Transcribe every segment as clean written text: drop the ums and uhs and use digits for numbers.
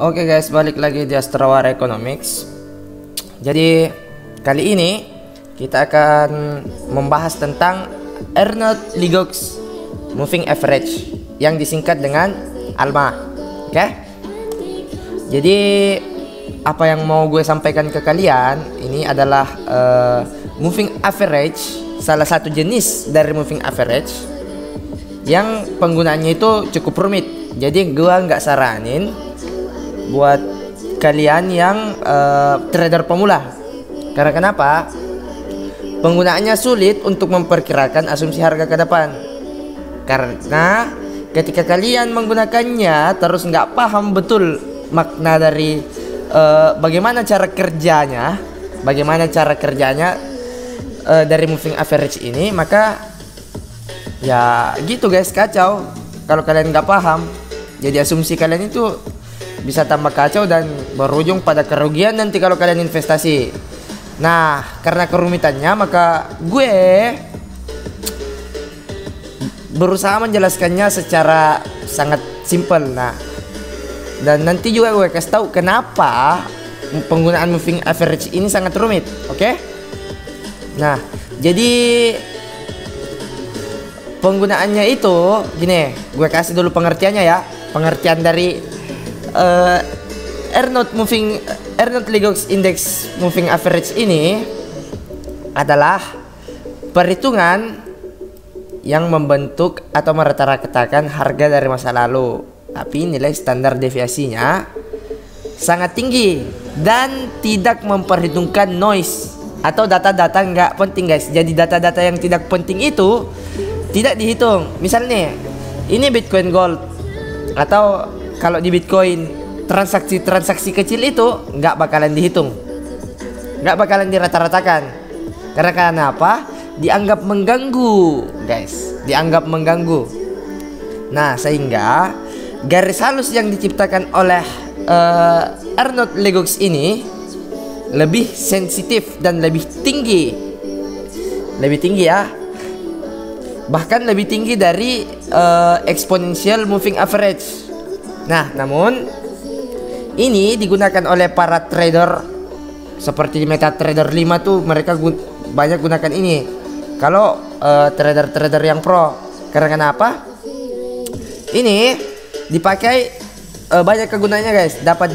Oke guys, balik lagi di Astrawara Economics. Jadi kali ini kita akan membahas tentang Arnold-Legox Moving Average yang disingkat dengan ALMA. Oke? Jadi apa yang mau gue sampaikan ke kalian ini adalah moving average, salah satu jenis dari moving average yang penggunaannya itu cukup rumit. Jadi gue nggak saranin buat kalian yang trader pemula. Karena kenapa? Penggunaannya sulit untuk memperkirakan asumsi harga ke depan. Karena ketika kalian menggunakannya terus nggak paham betul makna dari bagaimana cara kerjanya dari moving average ini, maka ya gitu guys, kacau kalau kalian nggak paham. Jadi asumsi kalian itu bisa tambah kacau dan berujung pada kerugian nanti kalau kalian investasi. Nah, karena kerumitannya maka gue berusaha menjelaskannya secara sangat simpel. Nah, dan nanti juga gue kasih tahu kenapa penggunaan moving average ini sangat rumit. Oke? Nah, jadi penggunaannya itu gini, gue kasih dulu pengertiannya ya. Pengertian dari Arnold-Legox Index Moving Average ini adalah perhitungan yang membentuk atau merata-ratakan harga dari masa lalu, tapi nilai standar deviasinya sangat tinggi dan tidak memperhitungkan noise atau data-data nggak penting guys. Jadi data-data yang tidak penting itu tidak dihitung. Misalnya ini Bitcoin Gold, atau kalau di Bitcoin transaksi kecil itu nggak bakalan dihitung, nggak bakalan dirata-ratakan. Karena kenapa? Dianggap mengganggu guys, dianggap mengganggu. Nah, sehingga garis halus yang diciptakan oleh Arnold-Legox ini lebih sensitif dan lebih tinggi ya, bahkan lebih tinggi dari exponential moving average. Nah, namun ini digunakan oleh para trader seperti MetaTrader 5 tuh, mereka banyak gunakan ini kalau trader-trader yang pro. Karena kenapa? Ini dipakai banyak kegunaannya guys.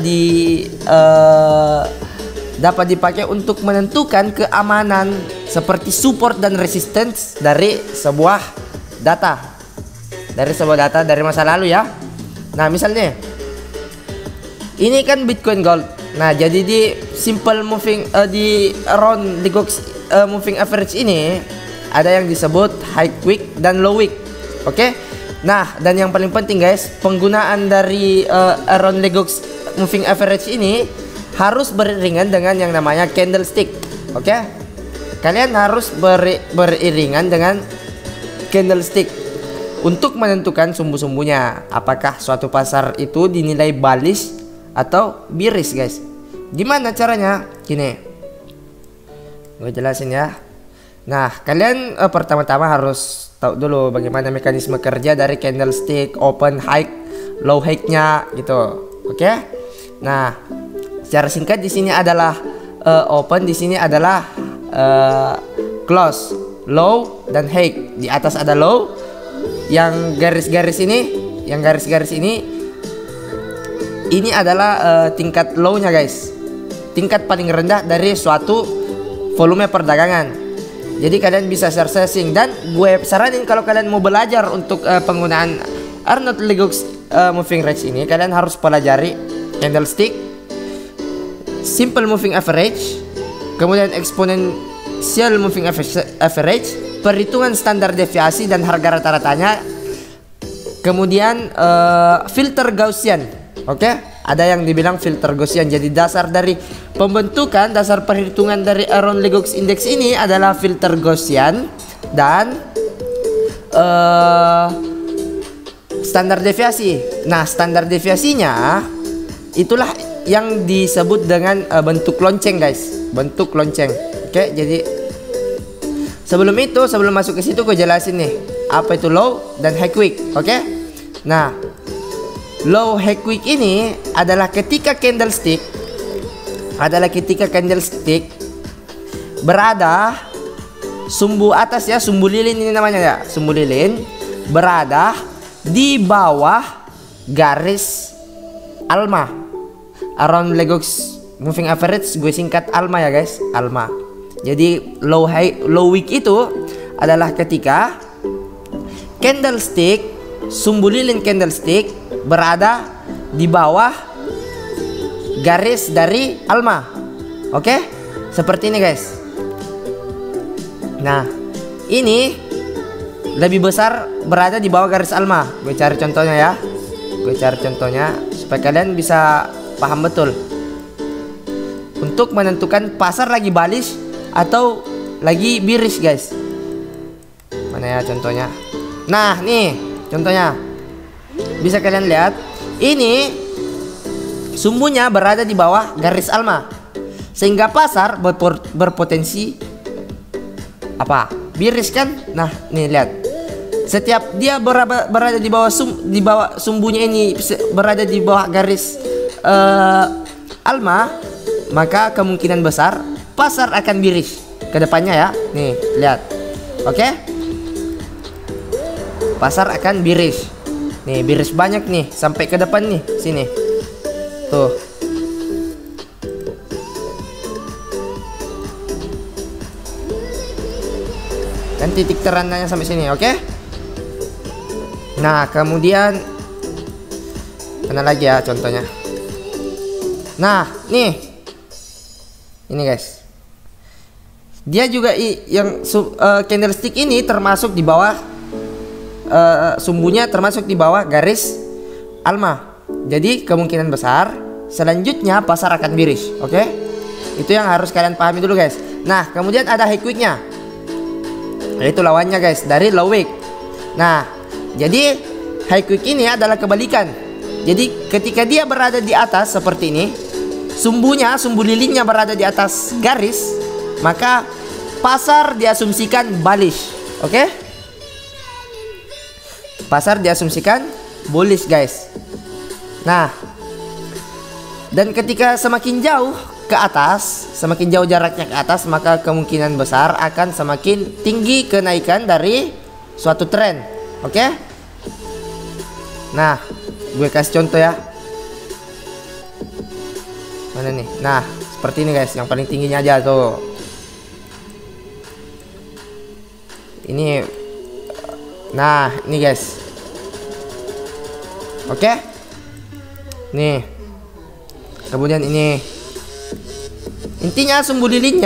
Dapat dipakai untuk menentukan keamanan seperti support dan resistance dari sebuah data dari masa lalu ya. Nah, misalnya ini kan Bitcoin Gold. Nah, jadi di simple moving di Arnold-Legox moving average ini ada yang disebut high wick dan low wick. Oke? Nah, dan yang paling penting guys, penggunaan dari Arnold-Legox moving average ini harus beriringan dengan yang namanya candlestick. Oke? Kalian harus beriringan dengan candlestick untuk menentukan sumbu-sumbunya. Apakah suatu pasar itu dinilai bullish atau bearish guys. Gimana caranya? Gini, gue jelasin ya. Nah, kalian pertama-tama harus tahu dulu bagaimana mekanisme kerja dari candlestick, open, high, low high-nya gitu. Oke? Nah, secara singkat di sini adalah open, di sini adalah close, low dan high. Di atas ada low, yang garis-garis ini adalah tingkat low-nya guys. Tingkat paling rendah dari suatu volume perdagangan. Jadi kalian bisa searching, dan gue saranin kalau kalian mau belajar untuk penggunaan Arnold-Legox moving average ini, kalian harus pelajari candlestick, simple moving average, kemudian exponential moving average, perhitungan standar deviasi dan harga rata-ratanya, kemudian filter Gaussian. Oke? Ada yang dibilang filter Gaussian. Jadi dasar dari pembentukan, dasar perhitungan dari Arnold-Legox Index ini adalah filter Gaussian dan standar deviasi. Nah, standar deviasinya itulah yang disebut dengan bentuk lonceng guys, bentuk lonceng. Oke, jadi sebelum masuk ke situ gue jelasin nih apa itu low dan high wick. Oke? Nah, Low high quick ini adalah ketika candlestick berada sumbu atas ya, sumbu lilin ini namanya ya, sumbu lilin berada di bawah garis ALMA, around Legux moving average, gue singkat ALMA ya guys, ALMA. Jadi low wick itu adalah ketika candlestick, sumbu lilin candlestick berada di bawah garis dari ALMA. Oke? Seperti ini guys. Nah, ini lebih besar berada di bawah garis ALMA. Gue cari contohnya ya. Gue cari contohnya supaya kalian bisa paham betul. Untuk menentukan pasar lagi bullish atau lagi bearish guys. Mana ya contohnya? Nah, nih contohnya. Bisa kalian lihat, ini sumbunya berada di bawah garis ALMA, sehingga pasar berpotensi apa? Bearish kan? Nah, nih lihat. Setiap dia berada di bawah sumbunya ini berada di bawah garis ALMA, maka kemungkinan besar pasar akan bearish ke depannya ya. Nih, lihat. Oke? Pasar akan bearish. Nih, bearish banyak nih sampai ke depan nih, sini. Tuh. Dan titik terendahnya sampai sini, oke? Nah, kemudian mana lagi ya contohnya? Nah, nih. Ini guys. Dia juga yang candlestick ini termasuk di bawah sumbunya termasuk di bawah garis ALMA. Jadi kemungkinan besar selanjutnya pasar akan bearish. Oke? Itu yang harus kalian pahami dulu guys. Nah, kemudian ada high quicknya, yaitu lawannya guys dari low wick. Nah, jadi high quick ini adalah kebalikan. Jadi ketika dia berada di atas seperti ini, sumbu lilinnya berada di atas garis, maka pasar diasumsikan bullish. Oke? Pasar diasumsikan bullish guys. Nah, dan ketika semakin jauh ke atas, semakin jauh jaraknya ke atas, maka kemungkinan besar akan semakin tinggi kenaikan dari suatu tren. Oke? Nah, gue kasih contoh ya. Mana nih? Nah, seperti ini guys, yang paling tingginya aja tuh. Ini. Nah, ini guys. Oke? Nih. Kemudian ini. Intinya sumbu lilin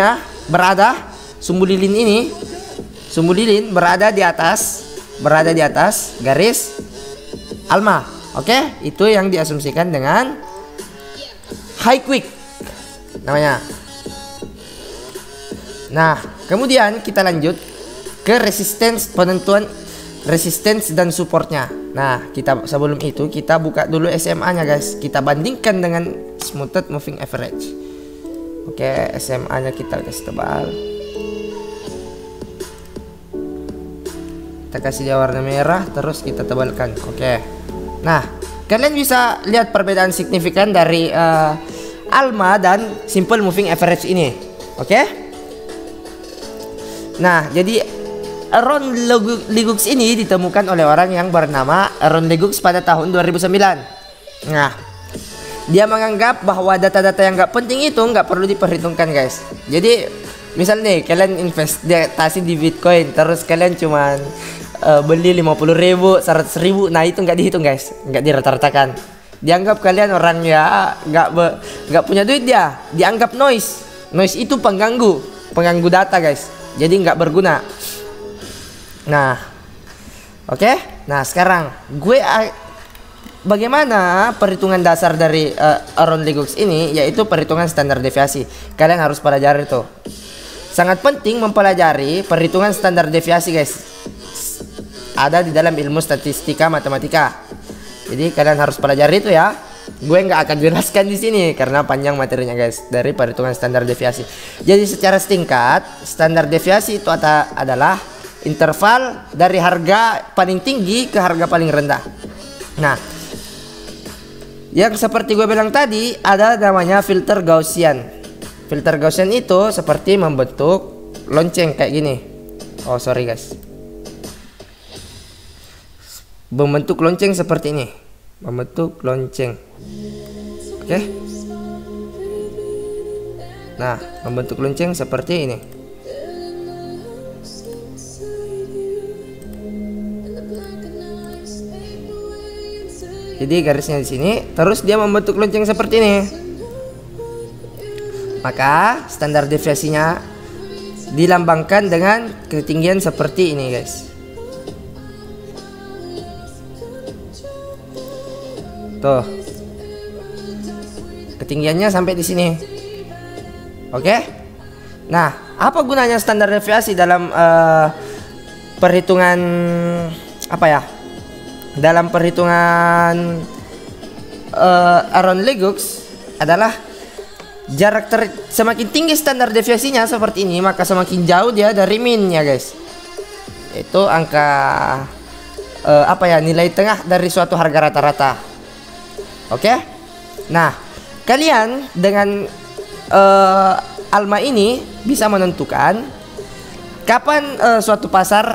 berada di atas garis ALMA. Oke? Itu yang diasumsikan dengan high quick namanya. Nah, kemudian kita lanjut ke penentuan resistance dan supportnya. Nah, sebelum itu kita buka dulu SMA-nya guys. Kita bandingkan dengan smoothed moving average. Oke, SMA-nya kita kasih tebal. Kita kasih dia warna merah, terus kita tebalkan. Oke. Nah, kalian bisa lihat perbedaan signifikan dari ALMA dan simple moving average ini. Oke? Nah, jadi Aaron Legux ini ditemukan oleh orang yang bernama Aaron Legux pada tahun 2009. Nah, dia menganggap bahwa data-data yang nggak penting itu nggak perlu diperhitungkan guys. Jadi misalnya nih kalian investasi di Bitcoin, terus kalian cuman beli 50.000, 100.000, nah itu nggak dihitung guys, nggak dirata-ratakan. Dianggap kalian orang ya nggak punya duit, dia dianggap noise itu pengganggu data guys, jadi nggak berguna. Nah, oke. Nah, sekarang bagaimana perhitungan dasar dari Aaron Legux ini, yaitu perhitungan standar deviasi. Kalian harus pelajari itu. Sangat penting mempelajari perhitungan standar deviasi guys. Ada di dalam ilmu statistika matematika. Jadi kalian harus pelajari itu ya. Gue nggak akan jelaskan di sini karena panjang materinya guys, dari perhitungan standar deviasi. Jadi secara singkat, standar deviasi itu adalah interval dari harga paling tinggi ke harga paling rendah. Nah, Yang seperti gue bilang tadi, ada namanya filter Gaussian. Filter Gaussian itu seperti membentuk lonceng kayak gini. Oh sorry guys, membentuk lonceng seperti ini, membentuk lonceng. Oke. Nah, membentuk lonceng seperti ini. Jadi garisnya di sini, terus dia membentuk lonceng seperti ini. Maka standar deviasinya dilambangkan dengan ketinggian seperti ini, guys. Tuh. Ketinggiannya sampai di sini. Oke? Nah, apa gunanya standar deviasi dalam perhitungan apa ya? Dalam perhitungan Aron-Legoux adalah semakin tinggi standar deviasinya seperti ini, maka semakin jauh dia dari min ya guys. Itu angka apa ya, nilai tengah dari suatu harga rata-rata. Oke? Nah, kalian dengan ALMA ini bisa menentukan kapan suatu pasar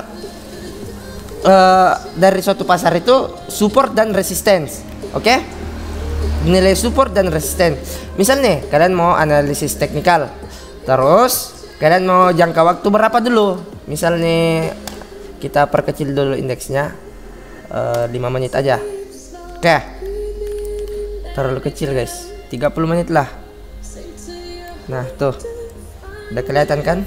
dari suatu pasar itu support dan resistance. Oke? Nilai support dan resistance. Misalnya kalian mau analisis teknikal, terus kalian mau jangka waktu berapa dulu? Misalnya kita perkecil dulu indeksnya 5 menit aja. Oke, terlalu kecil guys, 30 menit lah. Nah tuh, udah kelihatan kan?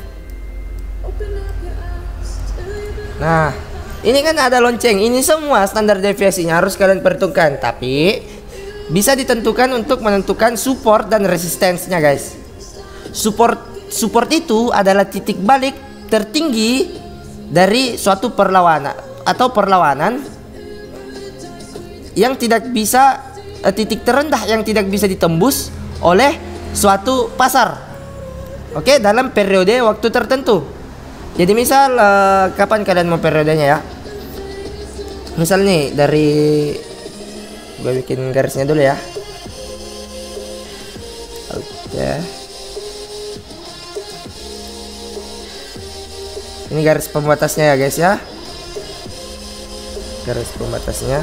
Nah, ini kan ada lonceng. Ini semua standar deviasinya harus kalian perhitungkan. Tapi bisa ditentukan untuk menentukan support dan resistensinya guys. Support itu adalah titik balik tertinggi dari suatu perlawanan atau perlawanan yang tidak bisa, titik terendah yang tidak bisa ditembus oleh suatu pasar. Oke, dalam periode waktu tertentu. Jadi misal kapan kalian mau periodenya ya? Misal nih dari, gue bikin garisnya dulu ya. Oke. Ini garis pembatasnya ya guys ya. Garis pembatasnya.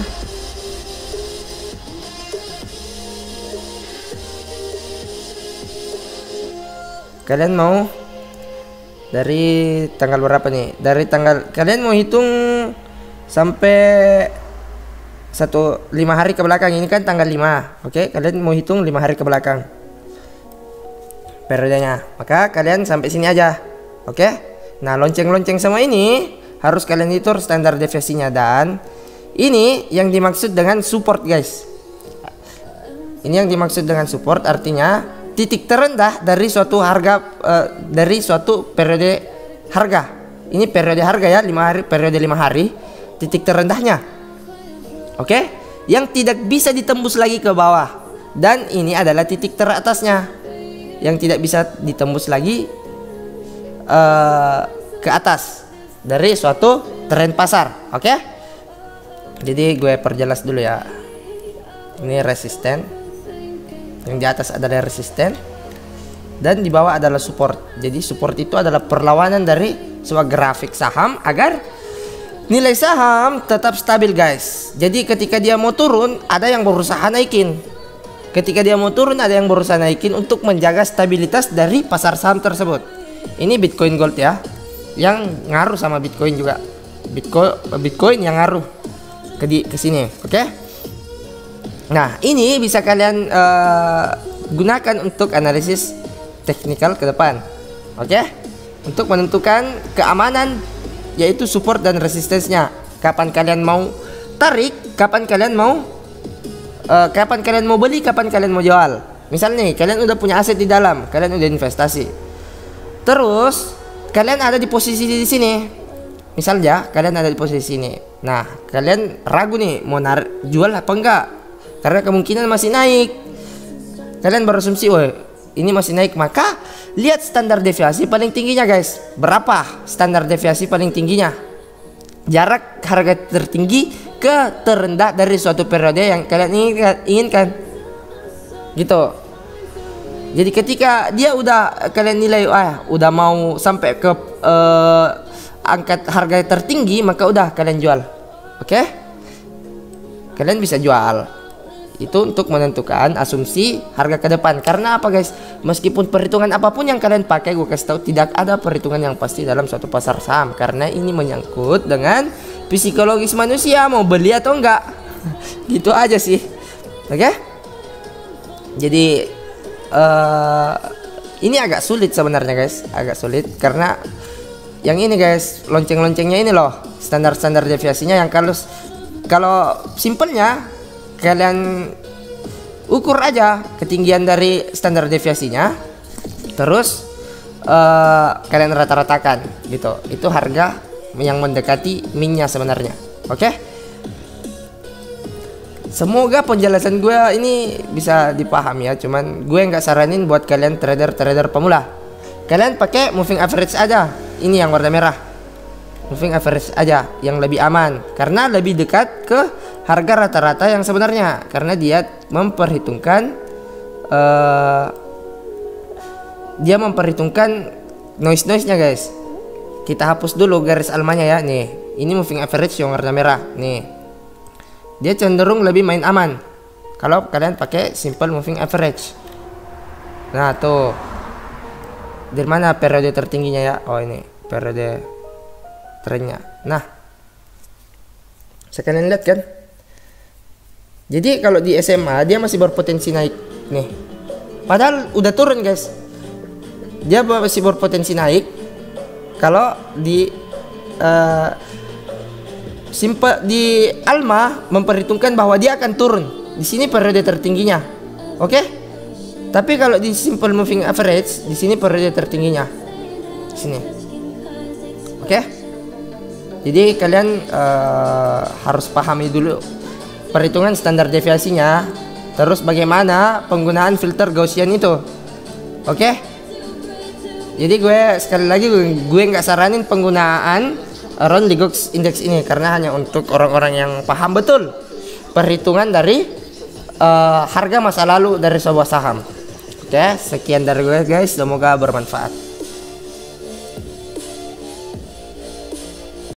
Kalian mau dari tanggal berapa nih? Dari tanggal, kalian mau hitung sampai 5 hari ke belakang. Ini kan tanggal 5. Oke, kalian mau hitung 5 hari ke belakang periodenya. Maka kalian sampai sini aja. Oke. Nah, lonceng-lonceng semua ini harus kalian hitung standar deviasinya. Dan ini yang dimaksud dengan support guys. Ini yang dimaksud dengan support, artinya titik terendah dari suatu harga, dari suatu periode harga. Ini periode harga ya, 5 hari, periode 5 hari, titik terendahnya. Oke, yang tidak bisa ditembus lagi ke bawah. Dan ini adalah titik teratasnya, yang tidak bisa ditembus lagi ke atas dari suatu tren pasar. Oke, jadi gue perjelas dulu ya. Ini resisten, yang di atas adalah resisten, dan di bawah adalah support. Jadi support itu adalah perlawanan dari sebuah grafik saham agar nilai saham tetap stabil guys. Jadi ketika dia mau turun, ada yang berusaha naikin. Ketika dia mau turun, ada yang berusaha naikin untuk menjaga stabilitas dari pasar saham tersebut. Ini Bitcoin Gold ya, yang ngaruh sama Bitcoin juga. Bitcoin yang ngaruh ke sini. Oke? Nah, ini bisa kalian gunakan untuk analisis teknikal ke depan. Oke? Untuk menentukan keamanan, yaitu support dan resistensinya. Kapan kalian mau tarik, kapan kalian mau beli, kapan kalian mau jual. Misalnya nih, kalian udah punya aset di dalam, kalian udah investasi. Terus kalian ada di posisi di sini. Misalnya kalian ada di posisi ini. Nah, kalian ragu nih mau jual apa enggak? Karena kemungkinan masih naik. Kalian berasumsi, oh ini masih naik, maka lihat standar deviasi paling tingginya guys. Berapa standar deviasi paling tingginya? Jarak harga tertinggi ke terendah dari suatu periode yang kalian inginkan. Gitu. Jadi ketika dia udah kalian nilai udah mau sampai ke angkat harga tertinggi, maka udah kalian jual. Oke? Kalian bisa jual. Itu untuk menentukan asumsi harga ke depan. Karena apa guys? Meskipun perhitungan apapun yang kalian pakai, gue kasih tahu tidak ada perhitungan yang pasti dalam suatu pasar saham. Karena ini menyangkut dengan psikologis manusia, mau beli atau enggak. Gitu aja sih. Oke? Jadi ini agak sulit sebenarnya guys, agak sulit karena yang ini guys, lonceng-loncengnya ini loh, standar-standar deviasinya yang kalau simpelnya kalian ukur aja ketinggian dari standar deviasinya, terus kalian rata-ratakan gitu. Itu harga yang mendekati minnya sebenarnya. Oke? Semoga penjelasan gue ini bisa dipahami ya. Cuman gue nggak saranin buat kalian trader pemula. Kalian pakai moving average aja. Ini yang warna merah. Moving average aja yang lebih aman karena lebih dekat ke harga rata-rata yang sebenarnya. Karena dia memperhitungkan noise-nya guys. Kita hapus dulu garis almanya ya. Nih, ini moving average yang warna merah. Nih. Dia cenderung lebih main aman kalau kalian pakai simple moving average. Nah tuh, dari mana periode tertingginya ya? Oh ini periode trennya. Nah, sekalian lihat kan. Jadi kalau di SMA dia masih berpotensi naik nih. Padahal udah turun guys. Dia masih berpotensi naik kalau di di Alma memperhitungkan bahwa dia akan turun. Di sini periode tertingginya. Oke? Tapi kalau di simple moving average, di sini periode tertingginya. Di sini. Oke? Jadi kalian harus pahami dulu perhitungan standar deviasinya, terus bagaimana penggunaan filter Gaussian itu. Oke? Jadi sekali lagi gue nggak saranin penggunaan Ronde-Gox Index ini karena hanya untuk orang-orang yang paham betul perhitungan dari harga masa lalu dari sebuah saham. Oke, sekian dari gue guys, semoga bermanfaat.